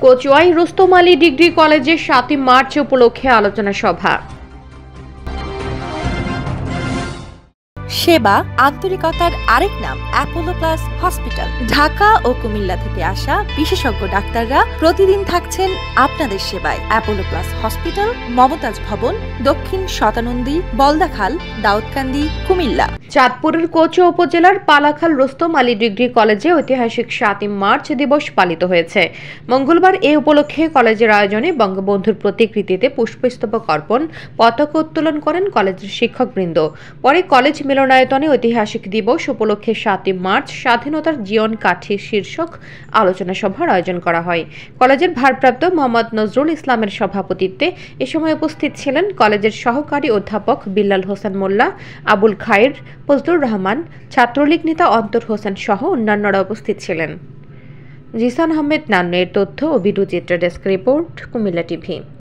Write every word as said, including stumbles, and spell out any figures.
কচুয়ায় Rustam Ali degree কলেজে সাতই March উপলক্ষে আলোচনা সভা। সেবা আন্তরিকতার আরেক নাম অ্যাপোলো প্লাস হসপিটাল। ঢাকা ও কুমিল্লা থেকে আসা বিশেষজ্ঞ ডাক্তাররা প্রতিদিন থাকছেন আপনাদের সেবায়। অ্যাপোলো প্লাস হসপিটাল, মমতাজ ভবন, দক্ষিণ শতানন্দী, বলদাখাল, দাউদকান্দি, কুমিল্লা। চাঁদপুরের কচুয়া উপজেলার পালাখাল রুস্তম আলী ডিগ্রি কলেজে ঐতিহাসিক সাতই মার্চ দিবস পালিত হয়েছে। মঙ্গলবার এ উপলক্ষে কলেজের আয়োজনে বঙ্গবন্ধুর প্রতিকৃতিতে পুষ্পস্তবক অর্পণ, পতাকা উত্তোলন করেন কলেজের শিক্ষকবৃন্দ। পরে কলেজ মিলনায়তনে ঐতিহাসিক দিবস উপলক্ষে সাতই মার্চ স্বাধীনতার জীবন কাঠি শীর্ষক আলোচনা সভার আয়োজন করা হয়। কলেজের ভারপ্রাপ্ত মোহাম্মদ নজরুল ইসলামের সভাপতিত্বে এ সময় উপস্থিত ছিলেন কলেজের সহকারী অধ্যাপক বিল্লাল হোসেন মোল্লা, আবুল খায়ের, ফজলুর রহমান, ছাত্রলীগ নেতা অন্তর হোসেন সহ অন্যান্যরা উপস্থিত ছিলেন। জিসান আহমেদ নান্নের তথ্য ও ভিডিও চিত্র ডেস্ক রিপোর্ট, কুমিল্লা টিভি।